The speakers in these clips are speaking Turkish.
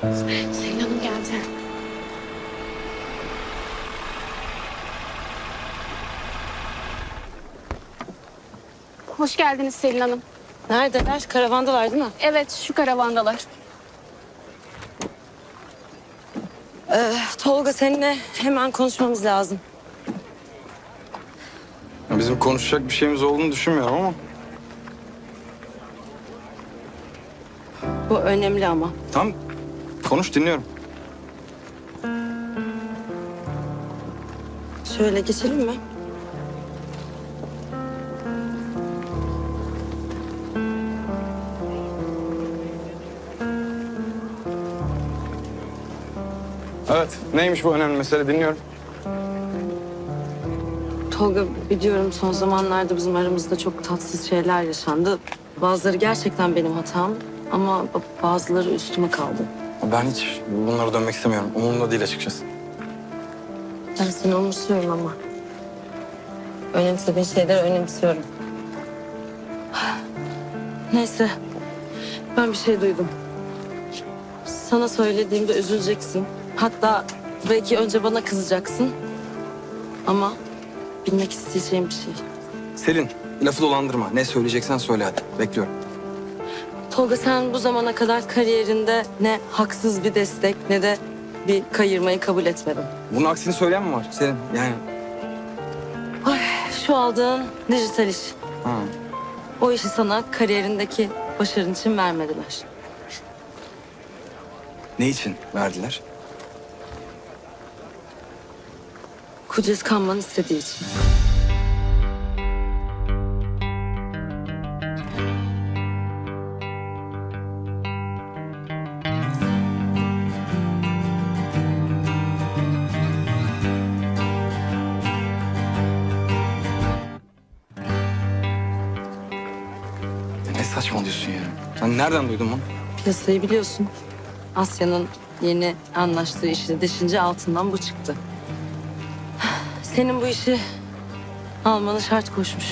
Selin Hanım geldi. Hoş geldiniz Selin Hanım. Neredeler? Karavandalar değil mi? Evet, şu karavandalar. Tolga, seninle hemen konuşmamız lazım. Bizim konuşacak bir şeyimiz olduğunu düşünmüyorum ama. Bu önemli ama. Tamam, konuş, dinliyorum. Şöyle geçelim mi? Evet, neymiş bu önemli mesele, dinliyorum. Tolga, biliyorum son zamanlarda bizim aramızda çok tatsız şeyler yaşandı. Bazıları gerçekten benim hatam ama bazıları üstüme kaldı. Ben hiç bunlara dönmek istemiyorum. Umurumda değil açıkçası. Ben seni umursuyorum ama. Önemsediğin şeyleri önemsiyorum. Neyse, ben bir şey duydum. Sana söylediğimde üzüleceksin. Hatta belki önce bana kızacaksın. Ama bilmek isteyeceğim bir şey. Selin, lafı dolandırma. Ne söyleyeceksen söyle hadi. Bekliyorum. Tolga, sen bu zamana kadar kariyerinde ne haksız bir destek ne de bir kayırmayı kabul etmedin. Bunun aksini söyleyen mi var Selin? Yani... Ay, şu aldığın dijital iş. Ha. O işi sana kariyerindeki başarın için vermediler. Ne için verdiler? Kudret Kanman istediği için. Ne saçmalıyorsun ya? Sen nereden duydun bunu? Piyasayı biliyorsun. Asya'nın yeni anlaştığı işi deşince altından bu çıktı. Senin bu işi almanı şart koşmuş.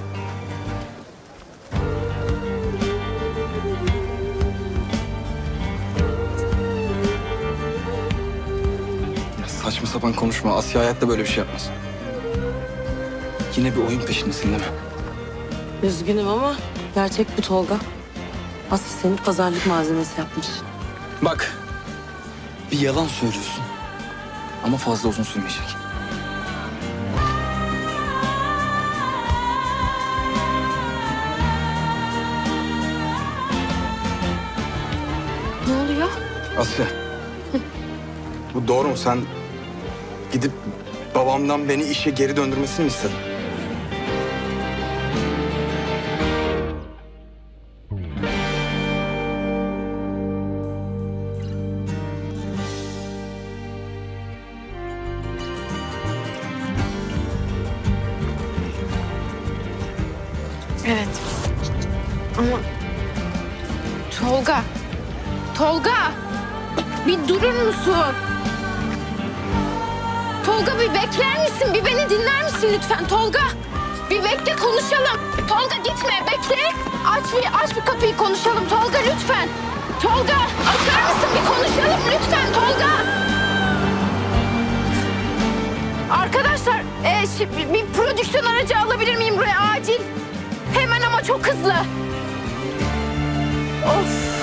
Ya saçma sapan konuşma. Asya hayatta böyle bir şey yapmaz. Yine bir oyun peşindesin değil mi? Üzgünüm ama gerçek bu Tolga. Asya seni pazarlık malzemesi yapmış. Bak, bir yalan söylüyorsun. Ama fazla uzun sürmeyecek. Ne oluyor? Asya, bu doğru mu? Sen gidip babamdan beni işe geri döndürmesini mi istedin? Evet. Ama Tolga. Tolga! Bir durur musun? Tolga, bir bekler misin? Bir beni dinler misin lütfen Tolga? Bir bekle, konuşalım. Tolga gitme, bekle. Aç bir kapıyı, konuşalım Tolga lütfen. Tolga, açar mısın? Bir konuşalım lütfen Tolga. Arkadaşlar, bir prodüksiyon aracı alabilir miyim buraya acil? Hemen ama çok hızlı. Of.